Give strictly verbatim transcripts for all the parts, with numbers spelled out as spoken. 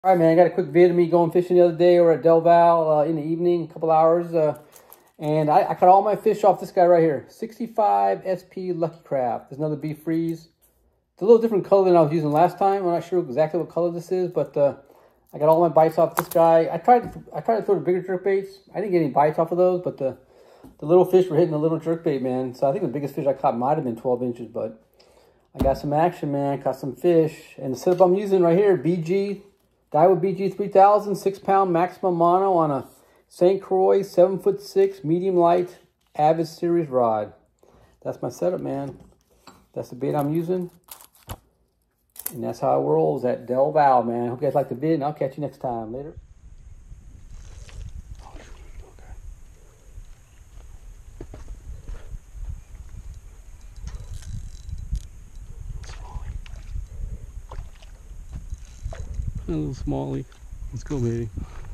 All right, man, I got a quick vid of me going fishing the other day over at Del Val uh, in the evening, a couple hours. Uh, and I, I caught all my fish off this guy right here. sixty-five S P Lucky Craft. There's another B Freeze. It's a little different color than I was using last time. I'm not sure exactly what color this is, but uh, I got all my bites off this guy. I tried to, I tried to throw the bigger jerk baits. I didn't get any bites off of those, but the, the little fish were hitting the little jerk bait, man. So I think the biggest fish I caught might have been twelve inches, but I got some action, man. Caught some fish. And the setup I'm using right here, B G. Daiwa B G three thousand, six pound maximum mono on a Saint Croix seven foot six medium light Avid Series rod. That's my setup, man. That's the bait I'm using. And that's how it rolls at Del Val, man. Hope you guys like the vid, and I'll catch you next time. Later. A little smallie. Let's go, baby.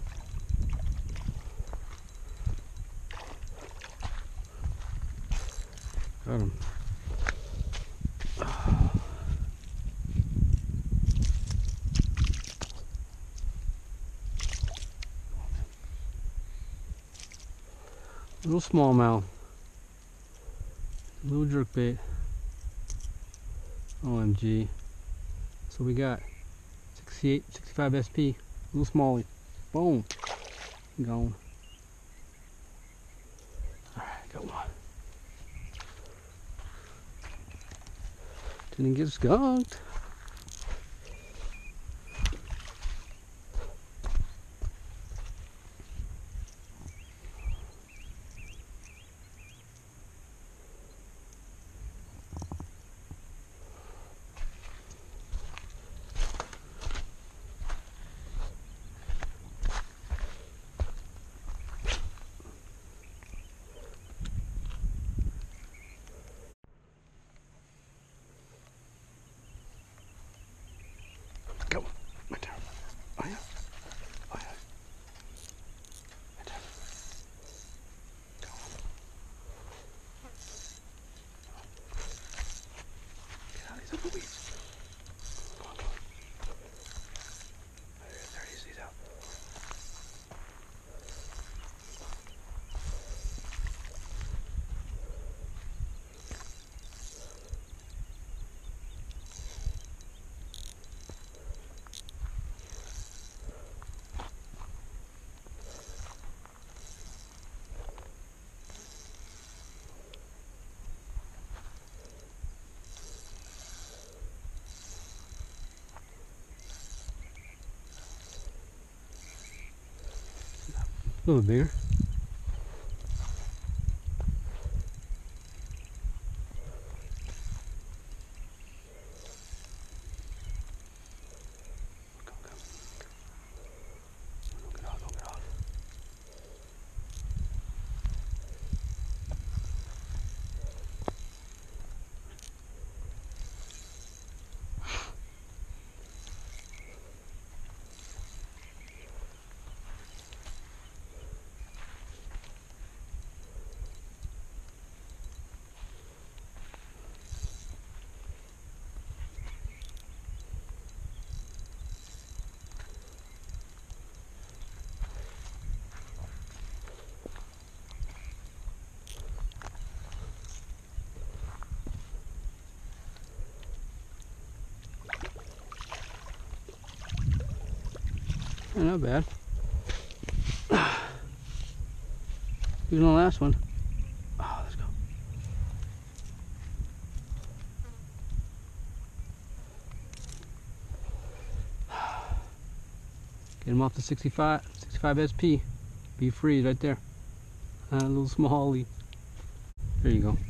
Got him. Little smallmouth. Little jerkbait. O M G. So we got sixty-eight, sixty-five S P, little smallie. Boom. Gone. Alright, got one. Didn't get skunked. Go. Right there. Oh yeah. Oh yeah. Right there. Go. Get out of these little weeds. Come on, come on. There, there he is. He's out. A little bigger. Go, go. Don't get off, don't get off. Oh, not bad. Even the last one. Oh, let's go. Get him off the sixty-five, sixty-five S P. B Freeze right there. A uh, little smallie. There you go.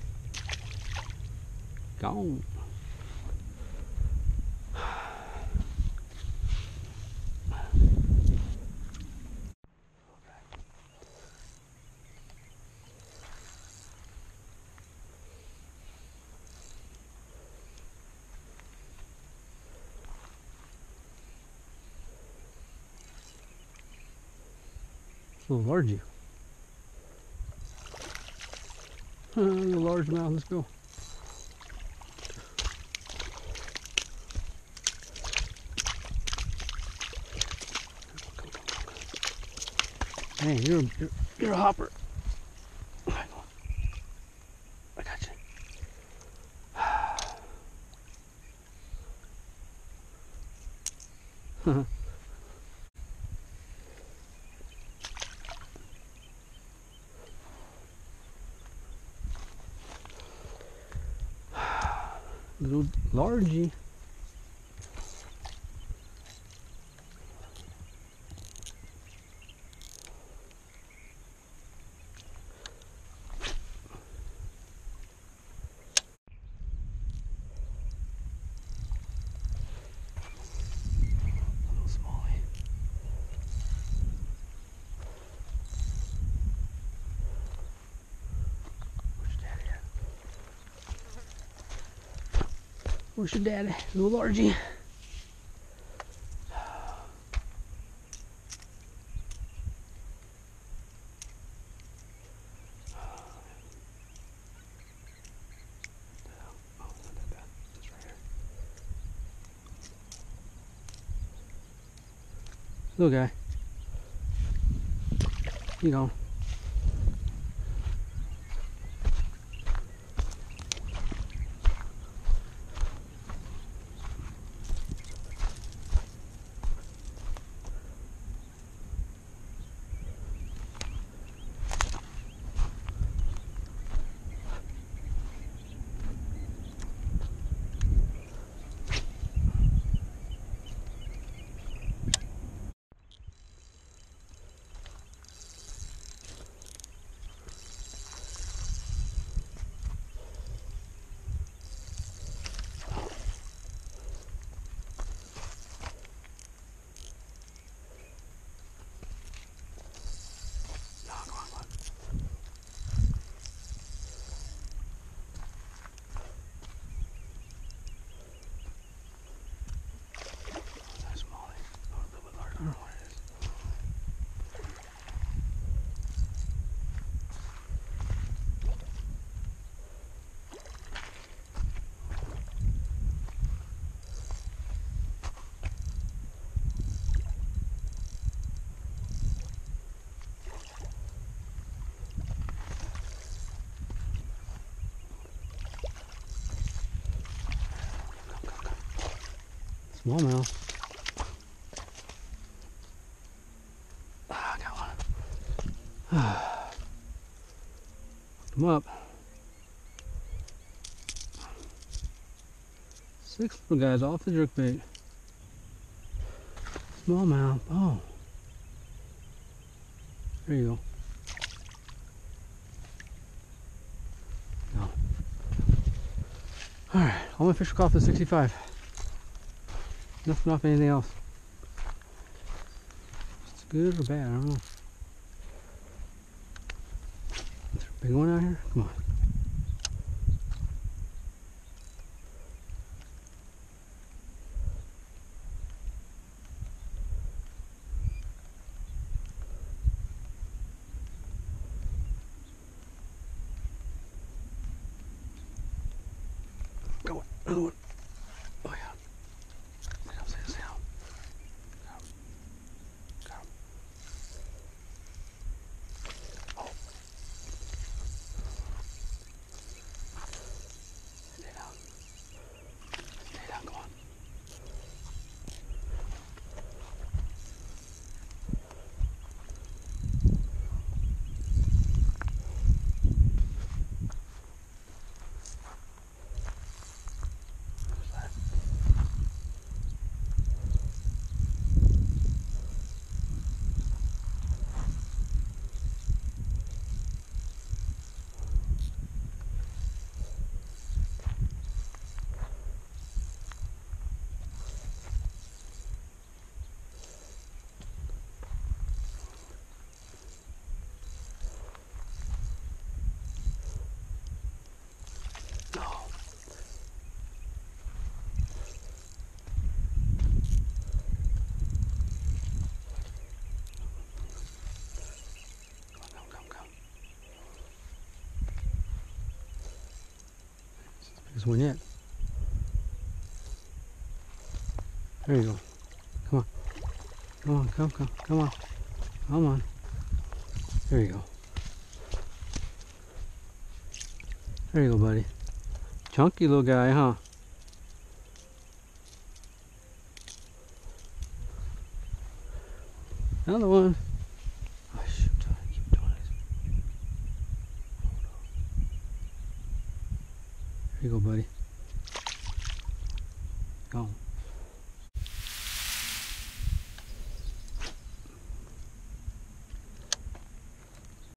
Gone. A little largey. Uh, a little largemouth, let's go. Hey, you're, you're, you're a hopper. I got you. Little largy. Little smallie. Where's your daddy at? Where's your daddy? Little largy. Little guy. You go. Smallmouth. Ah, I got one. Hooked him up. Six little guys off the jerkbait. Smallmouth. Oh. There you go. No. Alright, all my fish are caught for sixty-five. Nothing off anything else. It's good or bad, I don't know. Is there a big one out here? Come on. Go on, another one. Oh yeah. Sit down, sit down, sit down. Got him. Got him. Oh. Stay down. Stay down, come on. Biggest one yet. There you go. Come on. Come on, come, come, come on. Come on. There you go. There you go, buddy. Chunky little guy, huh? Another one. Oh, shoot. I keep doing this. There you go, buddy. Go.